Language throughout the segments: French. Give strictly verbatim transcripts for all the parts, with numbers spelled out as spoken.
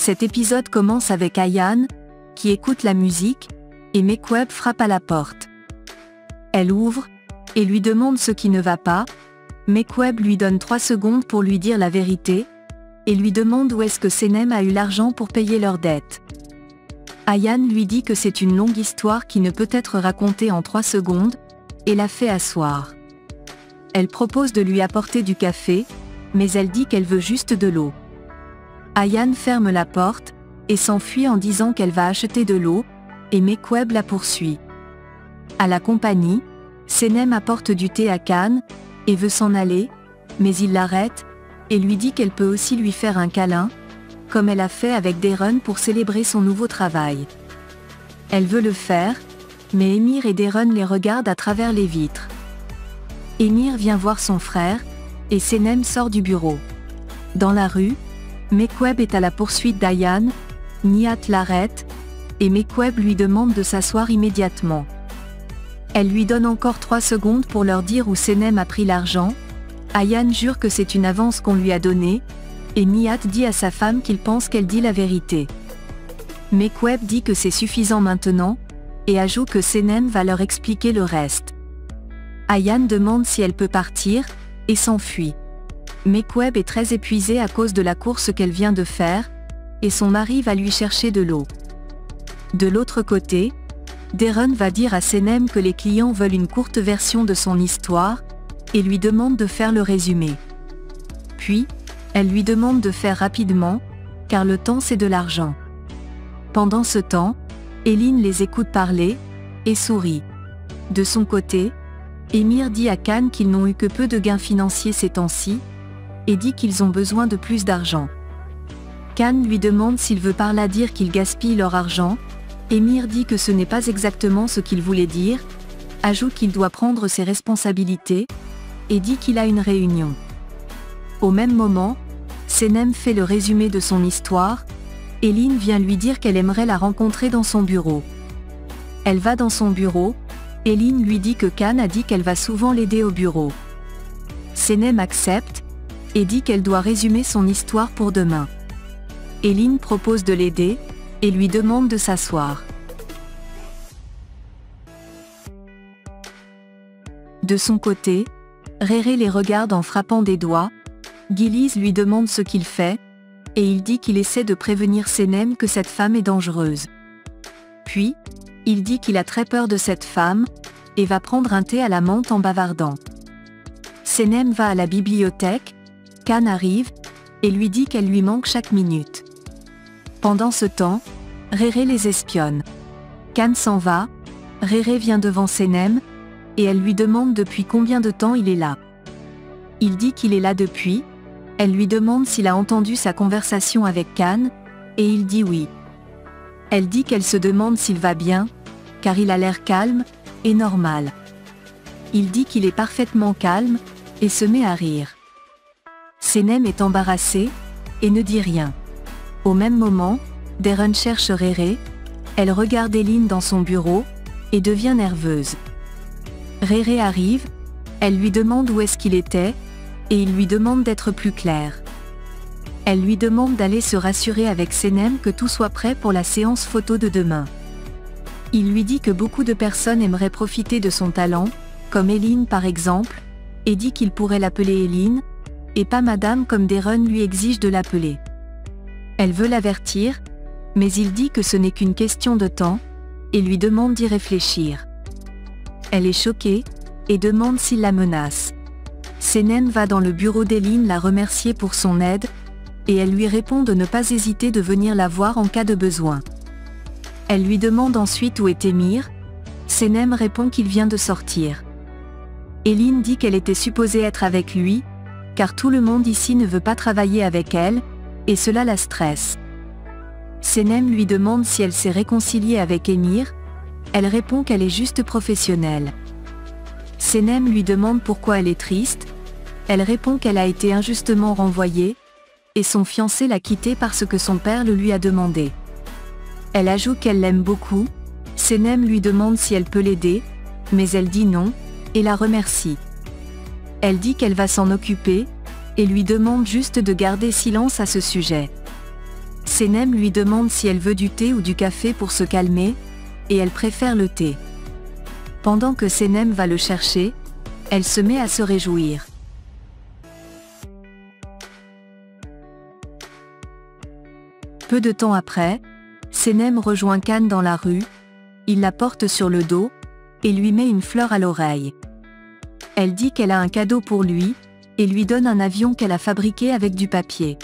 Cet épisode commence avec Ayane, qui écoute la musique, et Mekweb frappe à la porte. Elle ouvre, et lui demande ce qui ne va pas. Mekweb lui donne trois secondes pour lui dire la vérité, et lui demande où est-ce que Senem a eu l'argent pour payer leurs dettes. Ayane lui dit que c'est une longue histoire qui ne peut être racontée en trois secondes, et la fait asseoir. Elle propose de lui apporter du café, mais elle dit qu'elle veut juste de l'eau. Ayane ferme la porte, et s'enfuit en disant qu'elle va acheter de l'eau, et Mekweb la poursuit. À la compagnie, Senem apporte du thé à Khan, et veut s'en aller, mais il l'arrête, et lui dit qu'elle peut aussi lui faire un câlin, comme elle a fait avec Deron pour célébrer son nouveau travail. Elle veut le faire, mais Emir et Deron les regardent à travers les vitres. Emir vient voir son frère, et Senem sort du bureau. Dans la rue, Mekweb est à la poursuite d'Ayane, Nihat l'arrête, et Mekweb lui demande de s'asseoir immédiatement. Elle lui donne encore trois secondes pour leur dire où Senem a pris l'argent. Ayane jure que c'est une avance qu'on lui a donnée, et Nihat dit à sa femme qu'il pense qu'elle dit la vérité. Mekweb dit que c'est suffisant maintenant, et ajoute que Senem va leur expliquer le reste. Ayane demande si elle peut partir, et s'enfuit. Mekweb est très épuisée à cause de la course qu'elle vient de faire, et son mari va lui chercher de l'eau. De l'autre côté, Deron va dire à Senem que les clients veulent une courte version de son histoire, et lui demande de faire le résumé. Puis, elle lui demande de faire rapidement, car le temps c'est de l'argent. Pendant ce temps, Eline les écoute parler, et sourit. De son côté, Emir dit à Khan qu'ils n'ont eu que peu de gains financiers ces temps-ci, et dit qu'ils ont besoin de plus d'argent. Khan lui demande s'il veut par là dire qu'ils gaspillent leur argent. Emir dit que ce n'est pas exactement ce qu'il voulait dire, ajoute qu'il doit prendre ses responsabilités, et dit qu'il a une réunion. Au même moment, Senem fait le résumé de son histoire. Eline vient lui dire qu'elle aimerait la rencontrer dans son bureau. Elle va dans son bureau. Eline lui dit que Khan a dit qu'elle va souvent l'aider au bureau. Senem accepte, et dit qu'elle doit résumer son histoire pour demain. Eline propose de l'aider, et lui demande de s'asseoir. De son côté, Réré les regarde en frappant des doigts. Gillies lui demande ce qu'il fait, et il dit qu'il essaie de prévenir Senem que cette femme est dangereuse. Puis, il dit qu'il a très peur de cette femme, et va prendre un thé à la menthe en bavardant. Senem va à la bibliothèque. Khan arrive, et lui dit qu'elle lui manque chaque minute. Pendant ce temps, Réré les espionne. Khan s'en va, Réré vient devant Senem, et elle lui demande depuis combien de temps il est là. Il dit qu'il est là depuis. Elle lui demande s'il a entendu sa conversation avec Khan, et il dit oui. Elle dit qu'elle se demande s'il va bien, car il a l'air calme, et normal. Il dit qu'il est parfaitement calme, et se met à rire. Senem est embarrassée, et ne dit rien. Au même moment, Deron cherche Réré. Elle regarde Eline dans son bureau, et devient nerveuse. Réré arrive, elle lui demande où est-ce qu'il était, et il lui demande d'être plus clair. Elle lui demande d'aller se rassurer avec Senem que tout soit prêt pour la séance photo de demain. Il lui dit que beaucoup de personnes aimeraient profiter de son talent, comme Eline par exemple, et dit qu'il pourrait l'appeler Eline, et pas madame comme Deron lui exige de l'appeler. Elle veut l'avertir, mais il dit que ce n'est qu'une question de temps, et lui demande d'y réfléchir. Elle est choquée, et demande s'il la menace. Senem va dans le bureau d'Eline la remercier pour son aide, et elle lui répond de ne pas hésiter de venir la voir en cas de besoin. Elle lui demande ensuite où est Emir. Senem répond qu'il vient de sortir. Eline dit qu'elle était supposée être avec lui, car tout le monde ici ne veut pas travailler avec elle, et cela la stresse. Senem lui demande si elle s'est réconciliée avec Emir. Elle répond qu'elle est juste professionnelle. Senem lui demande pourquoi elle est triste. Elle répond qu'elle a été injustement renvoyée, et son fiancé l'a quittée parce que son père le lui a demandé. Elle ajoute qu'elle l'aime beaucoup. Senem lui demande si elle peut l'aider, mais elle dit non, et la remercie. Elle dit qu'elle va s'en occuper, et lui demande juste de garder silence à ce sujet. Senem lui demande si elle veut du thé ou du café pour se calmer, et elle préfère le thé. Pendant que Senem va le chercher, elle se met à se réjouir. Peu de temps après, Senem rejoint Can dans la rue, il la porte sur le dos, et lui met une fleur à l'oreille. Elle dit qu'elle a un cadeau pour lui, et lui donne un avion qu'elle a fabriqué avec du papier.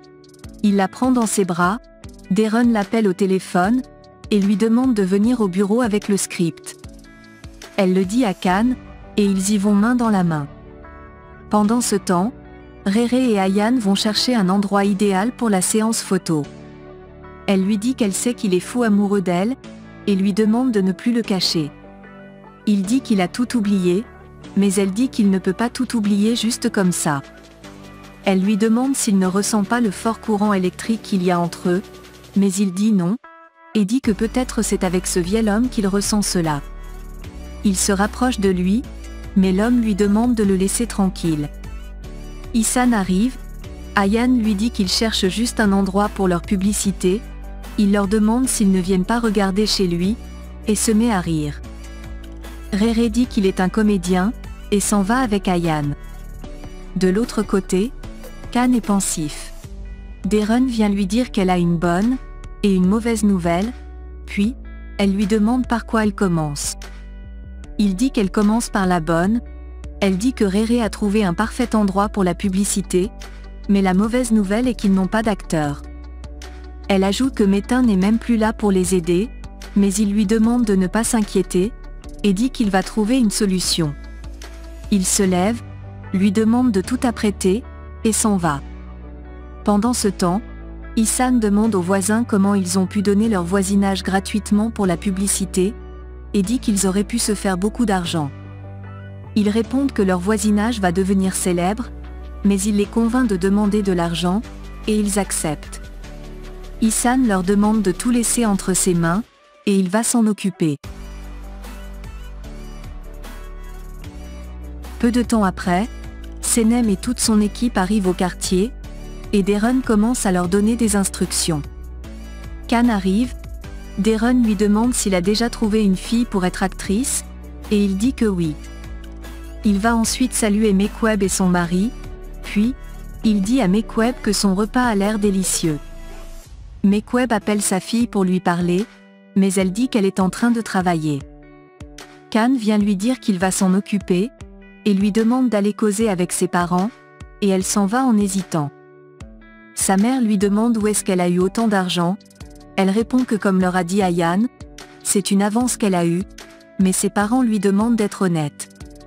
Il la prend dans ses bras, Darren l'appelle au téléphone, et lui demande de venir au bureau avec le script. Elle le dit à Can, et ils y vont main dans la main. Pendant ce temps, Réré et Ayan vont chercher un endroit idéal pour la séance photo. Elle lui dit qu'elle sait qu'il est fou amoureux d'elle, et lui demande de ne plus le cacher. Il dit qu'il a tout oublié, mais elle dit qu'il ne peut pas tout oublier juste comme ça. Elle lui demande s'il ne ressent pas le fort courant électrique qu'il y a entre eux, mais il dit non, et dit que peut-être c'est avec ce vieil homme qu'il ressent cela. Il se rapproche de lui, mais l'homme lui demande de le laisser tranquille. Ihsan arrive, Ayan lui dit qu'il cherche juste un endroit pour leur publicité, il leur demande s'ils ne viennent pas regarder chez lui, et se met à rire. Réré dit qu'il est un comédien, et s'en va avec Ayan. De l'autre côté, Can est pensif. Darren vient lui dire qu'elle a une bonne, et une mauvaise nouvelle, puis, elle lui demande par quoi elle commence. Il dit qu'elle commence par la bonne, elle dit que Réré a trouvé un parfait endroit pour la publicité, mais la mauvaise nouvelle est qu'ils n'ont pas d'acteur. Elle ajoute que Métain n'est même plus là pour les aider, mais il lui demande de ne pas s'inquiéter, et dit qu'il va trouver une solution. Il se lève, lui demande de tout apprêter, et s'en va. Pendant ce temps, Ihsan demande aux voisins comment ils ont pu donner leur voisinage gratuitement pour la publicité, et dit qu'ils auraient pu se faire beaucoup d'argent. Ils répondent que leur voisinage va devenir célèbre, mais il les convainc de demander de l'argent, et ils acceptent. Ihsan leur demande de tout laisser entre ses mains, et il va s'en occuper. Peu de temps après, Senem et toute son équipe arrivent au quartier, et Darren commence à leur donner des instructions. Can arrive, Darren lui demande s'il a déjà trouvé une fille pour être actrice, et il dit que oui. Il va ensuite saluer Mekweb et son mari, puis, il dit à Mekweb que son repas a l'air délicieux. Mekweb appelle sa fille pour lui parler, mais elle dit qu'elle est en train de travailler. Can vient lui dire qu'il va s'en occuper, et lui demande d'aller causer avec ses parents, et elle s'en va en hésitant. Sa mère lui demande où est-ce qu'elle a eu autant d'argent, elle répond que comme leur a dit Ayan, c'est une avance qu'elle a eue, mais ses parents lui demandent d'être honnête.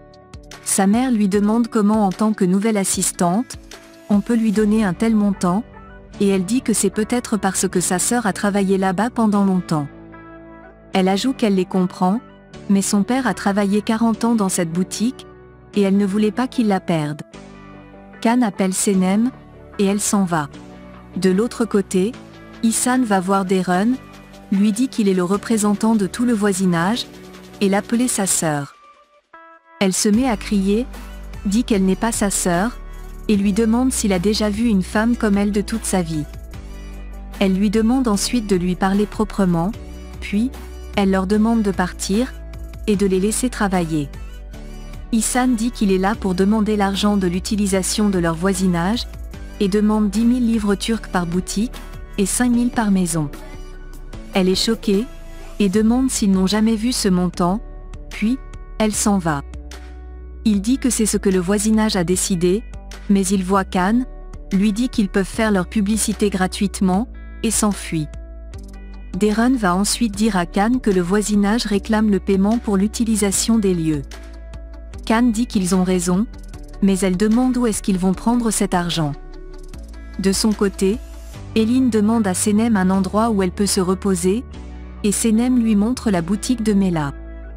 Sa mère lui demande comment en tant que nouvelle assistante, on peut lui donner un tel montant, et elle dit que c'est peut-être parce que sa sœur a travaillé là-bas pendant longtemps. Elle ajoute qu'elle les comprend, mais son père a travaillé quarante ans dans cette boutique, et elle ne voulait pas qu'il la perde. Can appelle Senem, et elle s'en va. De l'autre côté, Ihsan va voir Darren, lui dit qu'il est le représentant de tout le voisinage, et l'appeler sa sœur. Elle se met à crier, dit qu'elle n'est pas sa sœur, et lui demande s'il a déjà vu une femme comme elle de toute sa vie. Elle lui demande ensuite de lui parler proprement, puis, elle leur demande de partir, et de les laisser travailler. Ihsan dit qu'il est là pour demander l'argent de l'utilisation de leur voisinage, et demande dix mille livres turcs par boutique, et cinq mille par maison. Elle est choquée, et demande s'ils n'ont jamais vu ce montant, puis, elle s'en va. Il dit que c'est ce que le voisinage a décidé, mais il voit Can, lui dit qu'ils peuvent faire leur publicité gratuitement, et s'enfuit. Darren va ensuite dire à Can que le voisinage réclame le paiement pour l'utilisation des lieux. Can dit qu'ils ont raison, mais elle demande où est-ce qu'ils vont prendre cet argent. De son côté, Eline demande à Senem un endroit où elle peut se reposer, et Senem lui montre la boutique de Mela.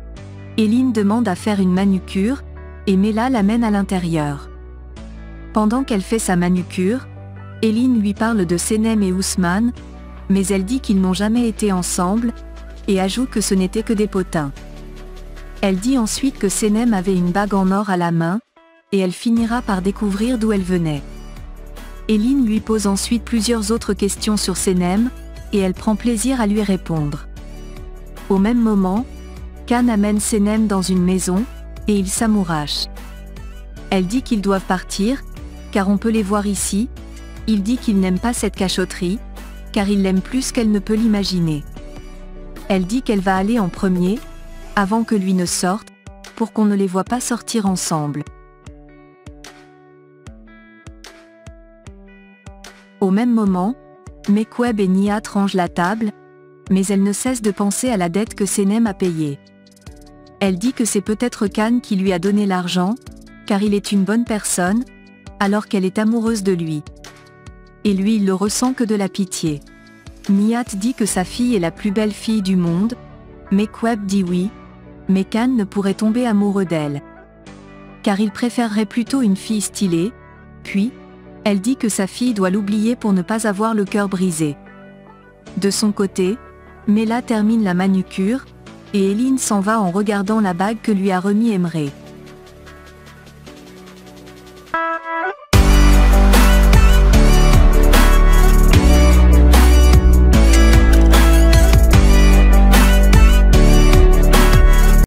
Eline demande à faire une manucure, et Mela l'amène à l'intérieur. Pendant qu'elle fait sa manucure, Eline lui parle de Senem et Ousmane, mais elle dit qu'ils n'ont jamais été ensemble, et ajoute que ce n'était que des potins. Elle dit ensuite que Senem avait une bague en or à la main, et elle finira par découvrir d'où elle venait. Eline lui pose ensuite plusieurs autres questions sur Senem, et elle prend plaisir à lui répondre. Au même moment, Can amène Senem dans une maison, et ils s'amourachent. Elle dit qu'ils doivent partir, car on peut les voir ici. Il dit qu'il n'aime pas cette cachotterie, car il l'aime plus qu'elle ne peut l'imaginer. Elle dit qu'elle va aller en premier, avant que lui ne sorte, pour qu'on ne les voit pas sortir ensemble. Au même moment, Mekweb et Nihat rangent la table, mais elle ne cesse de penser à la dette que Senem a payée. Elle dit que c'est peut-être Can qui lui a donné l'argent, car il est une bonne personne, alors qu'elle est amoureuse de lui. Et lui il le ressent que de la pitié. Nihat dit que sa fille est la plus belle fille du monde, Mekweb dit oui, mais Can ne pourrait tomber amoureux d'elle. Car il préférerait plutôt une fille stylée, puis, elle dit que sa fille doit l'oublier pour ne pas avoir le cœur brisé. De son côté, Mela termine la manucure, et Eline s'en va en regardant la bague que lui a remis Emre.